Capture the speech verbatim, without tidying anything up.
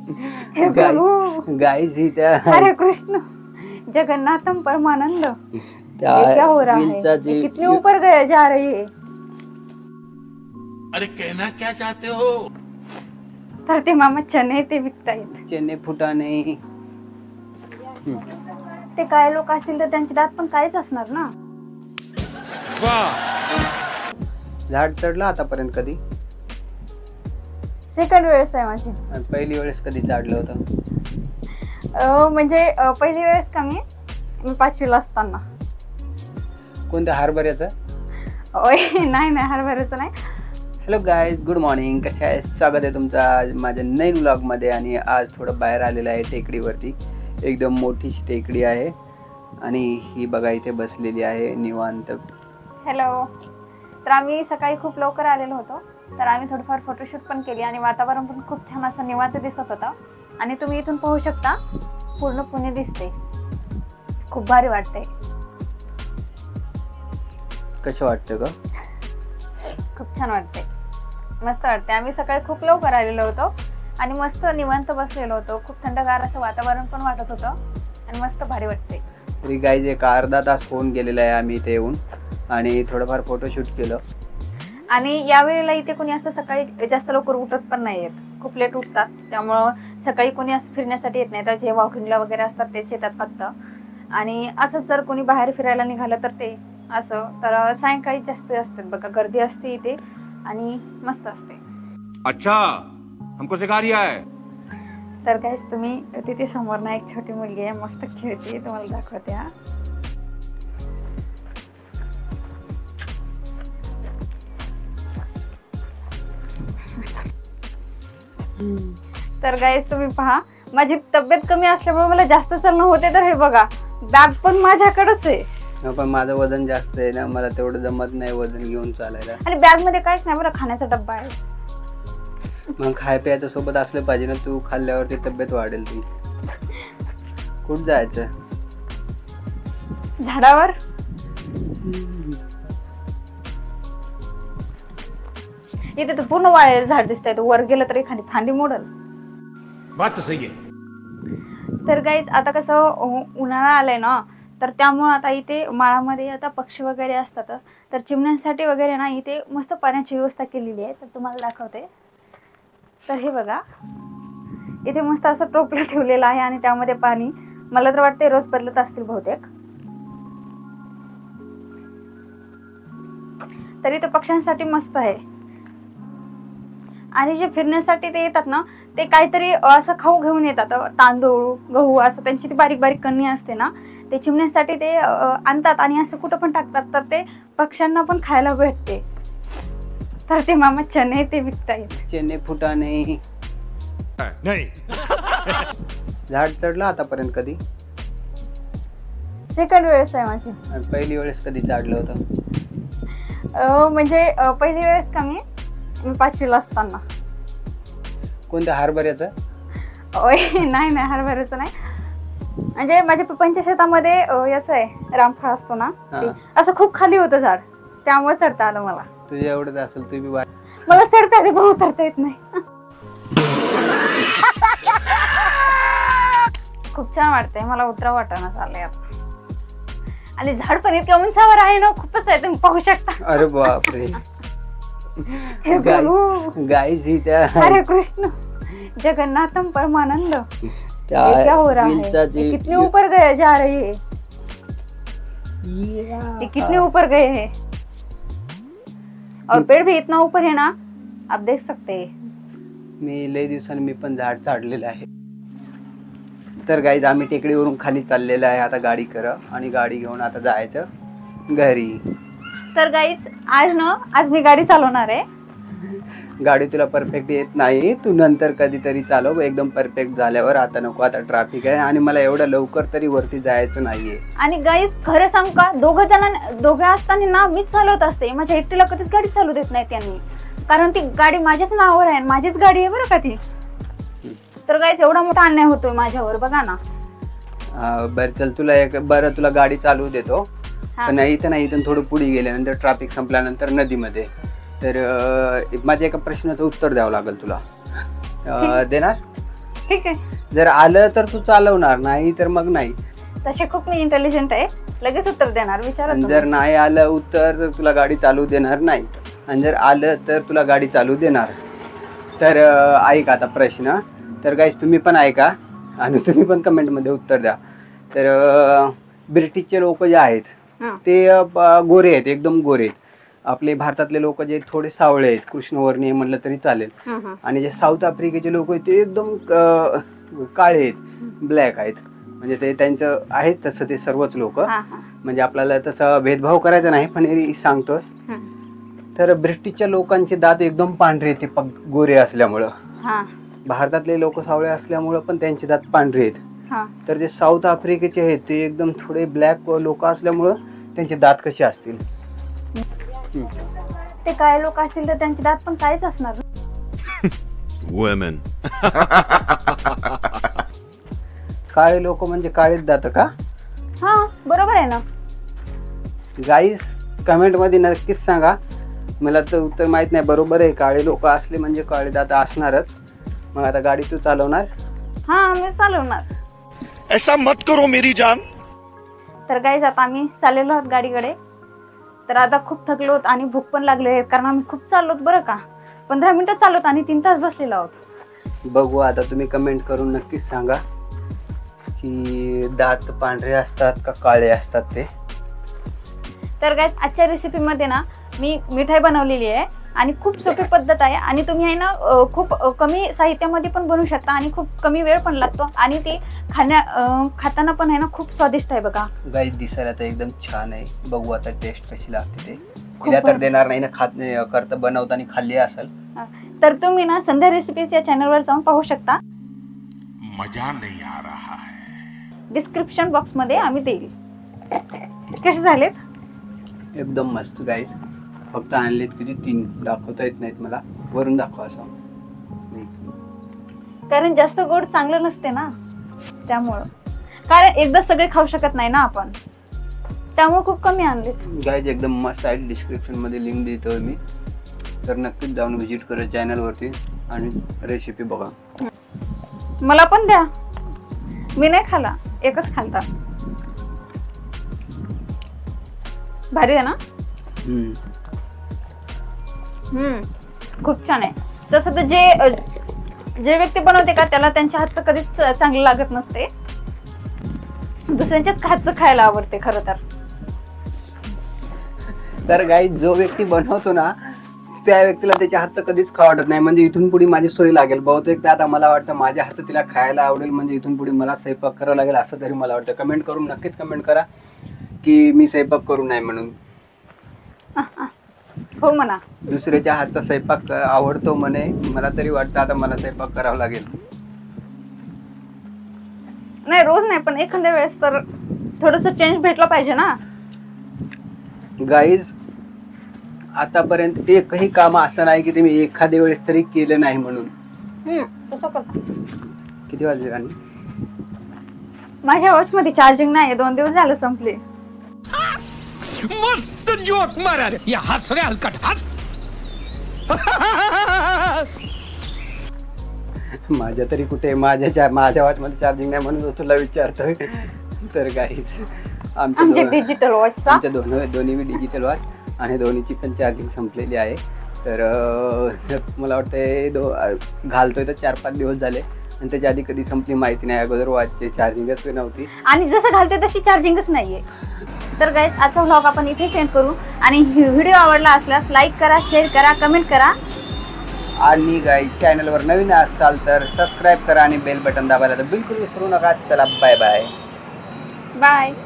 हे प्रभु, guys he क्या हरे कृष्ण जगन्नाथम परमानंद। ये क्या हो रहा है? ये कितने ऊपर गए जा रही है। अरे कहना क्या चाहते हो? तर ते मामा चणे ते विकतायत। चणे फुटाणे। ते काय लोक असतील तर त्यांचे दात पण काहीच असणार ना। झाड चढला आतापर्यंत कधी? सेकंड वेळेस आहे माझी। आणि पहिली वेळेस कधी चढलं होतं? म्हणजे पहिली वेळेस का मी मी पाचवीला असताना। कोणत्या हरभऱ्याचं? ओय नाही नाही हरभऱ्याचं नाही। हॅलो गाईज, गुड मॉर्निंग, कसे आहे? स्वागत आहे तुमचं माझ्या नवीन व्लॉगमध्ये। आणि आज थोडं बाहेर आलेलं आहे टेकडीवरती। एकदम मोठीशी टेकडी आहे आणि ही बघा इथे बसलेली आहे निवांत। हॅलो, तर आम्ही सकाळी खूप लवकर आलेलो होतो, तर आम्ही थोडंफार फोटोशूट पण केली आणि वातावरण पण खूप छान असं निवांत दिसत होतं। आणि तुम्ही इथून पाहू शकता पूर्ण पुणे दिसते, खूप भारी वाटते। कसं वाटतं ग? खूप छान वाटते, मस्त वाटते। आम्ही सकाळी खूप लवकर आलेलो होतो आणि मस्त निवांत बसलेलो होतो। खूप थंडगार असं वातावरण पण वाटत होतं आणि मस्त भारी वाटते। तरी गाईज एक अर्धा तास होऊन गेलेला आहे आम्ही इथे येऊन आणि थोडंफार फोटोशूट केलं। आणि यावेळेला इथे कोणी असं सकाळी जास्त लवकर उठत पण नाही येत, खूप लेट उठतात, त्यामुळं सकाळी कोणी असं फिरण्यासाठी येत नाही। तर जे वॉकिंगला वगैरे असतात तेच येतात फक्त। आणि असंच जर कोणी बाहेर फिरायला निघालं तर ते असं, तर सायंकाळी जास्त असतात बघा, गर्दी असते इथे आणि मस्त असते। अच्छा, हमको सिखा रिया है। तर गाइस, तुम्ही तिथे समोर ना एक छोटी मुलगी आहे, मस्त खेळते, तुम्हाला दाखवते हा। तर गाइस तुम्ही पहा, माझी तब्येत कमी असल्यामुळे मला जास्त चालणं होते, तर हे बघा बॅग पण माझ्याकडेच आहे। पण माझं वजन जास्त आहे ना, मला तेवढं जमत नाही वजन घेऊन चालायला। आणि बॅग मध्ये काहीच नाही बरं, खाण्याचा डब्बा आहे। मग खाय प्यायचं सोबत असलं पाहिजे ना, तू खाल्ल्यावरती तब्येत वाढेल ती। कुठं जायचं? झाडावर। इथे तर पूर्ण वाळलेलं झाड दिसतंय, तर वर गेलं तर एखादी फांदी मोडल। बात तो सही है। तर गाईज आता कसं उन्हाळा आलाय ना, तर त्यामुळे आता इथे माळामध्ये आता पक्षी वगैरे असतात, तर चिमण्यांसाठी वगैरे ना इथे मस्त पाण्याची व्यवस्था केलेली आहे। तर तुम्हाला दाखवते, तर हे बघा इथे मस्त असं टोपलं ठेवलेलं आहे आणि त्यामध्ये पाणी, मला तर वाटते रोज बदलत असतील बहुतेक। तर इथे पक्ष्यांसाठी मस्त आहे। आणि जे फिरण्यासाठी ते येतात ना, ते काहीतरी असं खाऊ घेऊन येतात, तांदूळ गहू असं, त्यांची ती बारीक बारीक कणी असते ना, ते चिमण्यासाठी ते आणतात आणि असं कुठं पण टाकतात, तर ते पक्ष्यांना पण खायला भेटते। तर ते मामा चणे ते विकतायत। चणे फुटाणे नाही। झाड चढला आतापर्यंत कधी? सेकंड वेळेस आहे माझी। आणि पहिली वेळेस कधी चढलं होतं? म्हणजे पहिली वेळेस का मी मी पाचवीला असताना। कोणत्या हरभऱ्याचं? ओय नाही नाही हरभऱ्याचं नाही, म्हणजे माझ्या पप्पांच्या शेतामध्ये याच आहे, रामफळ असतो ना, असं खूप खाली होतं झाड, त्यामुळे चढता आलं मला। तुझ्या एवढंच असेल, तू बी मला चढता येते पण उतरता येत नाही। खूप छान वाटतंय, मला उतरा वाटणं चाललंय आता। आणि झाड पण इतक्या उंचावर आहे ना, खूपच आहे, तुम्ही पाहू शकता। अरे बापरे। हे प्रभु, गाइस ही क्या हरे कृष्ण जगन्नाथम परमानंद। ये क्या हो रहा है? ये कितने ऊपर गए जा रही है। ये कितने ऊपर गए हैं, और पेड़ भी इतना ऊपर है ना, आप देख सकते हैं। मी लय दिवसांनी मी पण झाड चढलेलं आहे। तर गाईज आम्ही टेकडीवरून खाली चाललेलं आहे आता गाडी कर, आणि गाडी घेऊन आता जायचं घरी। तर गाईज आज ना, आज मी गाडी चालवणार आहे। गाडी तुला परफेक्ट येत नाही, तू नंतर कधीतरी चालव एकदम परफेक्ट झाल्यावर। आता नको, आता ट्रॅफिक आहे आणि मला एवढं लवकर तरी वरती जायचं नाहीये। आणि गाईज खरं सांग का, दोघं जण दोघं असताना ना मीच चालवत असते, माझ्या एकटीला कधीच गाडी चालू देत नाही त्यांनी, कारण ती गाडी माझ्याच नावावर आहे, माझीच गाडी आहे बरं का ती। तर गाईज एवढा मोठा अन्याय होतोय माझ्यावर, बघा ना। बरं चल, तुला एक बरं तुला गाडी चालवू देतो, पण इथं नाही, इथून थोडं पुढे गेल्यानंतर ट्रॅफिक संपल्यानंतर नदीमध्ये, तर माझ्या एका प्रश्नाचं उत्तर द्यावं लागेल तुला, देणार? ठीक आहे. जर आलं तर तू चालवणार, नाही तर मग नाही. तसे खूप मी इंटेलिजंट आहे, लगेच उत्तर देणार. विचारा आणि तुम्ही. जर नाही आलं उत्तर तर तुला गाडी चालू देणार नाही, आणि जर आलं तर तुला गाडी चालू देणार. तर अं, ऐका आता प्रश्न. तर गाईस तुम्ही पण ऐका आणि तुम्ही पण कमेंटमध्ये उत्तर द्या. तर अं, ब्रिटिशचे लोक जे आहेत हं. ते अं, गोरे आहेत, एकदम गोरे आहेत. आपले भारतातले लोक जे थोडे सावळे आहेत, कृष्णवर्णीय म्हणलं तरी चालेल. हं, हं. आणि जे साऊथ आफ्रिकेचे लोक आहेत ते एकदम अं, काळे आहेत, ब्लॅक आहेत. म्हणजे ते त्यांचं आहेत तसं ते सर्वच लोक. हा, हा. म्हणजे आपल्याला तसा भेदभाव करायचा नाही, पण हे सांगतोय. हं. तर ब्रिटिशच्या लोकांचे दात एकदम पांढरे आहेत, ते पग गोरे असल्यामुळं. हा, भारतातले लोक सावळे असल्यामुळं पण त्यांचे दात पांढरे आहेत. हा. तर जे साऊथ आफ्रिकेचे आहेत ते एकदम थोडे ब्लॅक लोक असल्यामुळं त्यांचे दात कसे असतील? हम्म. ते काय लोक असतील तर त्यांचे दात पण काहीच असणार ना. Women. काळे लोक म्हणजे काळेच दात का? हा, बरोबर आहे ना. गाईस कमेंट मध्ये नक्कीच सांगा. मला तर उत्तर माहित नाही. बरोबर आहे, काळे लोक असले म्हणजे काळे दात असणारच. मग आता गाडी तू चालवणार? हा, मी चालवणार. ऐसा मत करो मेरी जान. तर गाईज आता आम्ही चाललेलो आहोत गाडीकडे. तर आता खूप थकलो आहोत आणि भूक पण लागली आहे, कारण आम्ही खूप चाललोत बरं का. पंधरा मिनिटं चालवत आणि तीन तास बसलेलो आहोत. बघू आता, तुम्ही कमेंट करून नक्कीच सांगा की दात पांढरे असतात का काळे असतात ते. तर गाईज आजच्या रेसिपीमध्ये ना मी मिठाई बनवलेली आहे आणि खूप सोपी पद्धत आहे. आणि तुम्ही आहे ना अं, खूप अं, कमी साहित्यामध्ये पण बनवू शकता आणि खूप कमी वेळ पण लागतो. आणि ती खाण्या अं, खाताना पण आहे ना खूप स्वादिष्ट आहे बघा. गाईस दिसायला तर एकदम छान आहे. बघू आता टेस्ट कशी लागते ते. खूप तिला तर बरं. देणार नाही ना, खात नाही करता बनवताना खाल्ली असेल. तर तुम्ही ना संध्या रेसिपीज या चॅनलवर जाऊन पाहू शकता. मजा नहीं आ रहा है. डिस्क्रिप्शन बॉक्स मध्ये आम्ही देईल. कसे झालेत? एकदम मस्त गाईस. फक्त आणलेत किती, तीन दाखवता येत नाहीत मला. वरून दाखवा असं. कारण जास्त गोड चांगलं नसते ना, त्यामुळं. कारण एकदा सगळे खाऊ शकत नाही ना आपण, त्यामुळे खूप कमी आणलेत. गाईज एकदम मस्त आहे. डिस्क्रिप्शन मध्ये लिंक देतोय मी, तर नक्कीच जाऊन व्हिजिट करा चॅनल वरती आणि रेसिपी बघा. मला पण द्या. मी नाही खाला, एकच खालता. भारी आहे ना? हम्म. हम्म, खूप छान आहे. तसं तर जे अ, जे व्यक्ती बनवते का त्याला त्यांच्या हातचं कधीच चांगलं लागत नसते. दुसऱ्यांच्याच हातचं खायला आवडते खरं तर. तर गाईज जो व्यक्ती बनवतो ना त्या व्यक्तीला त्याच्या हातचं कधीच खावं वाटत नाही. म्हणजे इथून पुढे माझी सोय लागेल बहुतेक. तर आता मला वाटतं माझ्या हातचं तिला खायला आवडेल. म्हणजे इथून पुढे मला स्वयंपाक करावं लागेल असं तरी मला वाटतं. कमेंट करून नक्कीच कमेंट करा की मी स्वयंपाक करू नाही म्हणून. हो म्हणा. दुसऱ्याच्या हातचा स्वयंपाक आवडतो म्हणे. मला तरी वाटतं आता मला स्वयंपाक करावा लागेल. नाही रोज नाही, पण एखाद्या वेळेस तर थोडस चेंज भेटला पाहिजे ना. गाईज आतापर्यंत एकही काम असं नाही की तुम्ही एखाद्या वेळेस तरी केलं नाही म्हणून. हम्म, तसं करता. किती वाजले राणी? माझ्या वॉच मध्ये चार्जिंग नाही, दोन दिवस झालं संपले. मस्त जोक मारा रे. या हस रे हलकट हस. माझ्या तरी कुठे, माझ्या माझ्या वॉच मध्ये चार्जिंग नाही म्हणून तुला विचारतोय. तर गाईज आमच्या आमच्या डिजिटल वॉचचा आमच्या दोन दोन्ही डिजिटल वॉच आणि दोन्हीची पण चार्जिंग संपलेली आहे. तर अं, मला वाटतं दो घालतोय तर चार पाच दिवस झाले आणि त्याच्या आधी कधी संपली माहिती नाही. अगोदर वॉचची चार्जिंगच नव्हती आणि जसं घालते तशी चार्जिंगच नाहीये. तर गाईज आजचा व्लॉग आपण इथे सेंड करू. आणि व्हिडिओ आवडला असल्यास लाईक करा, शेअर करा, कमेंट करा. आणि गाईज चॅनलवर नवीन असाल तर सबस्क्राईब करा आणि बेल बटन दाबायला तर बिलकुल विसरू नका. चला बाय बाय. बाय.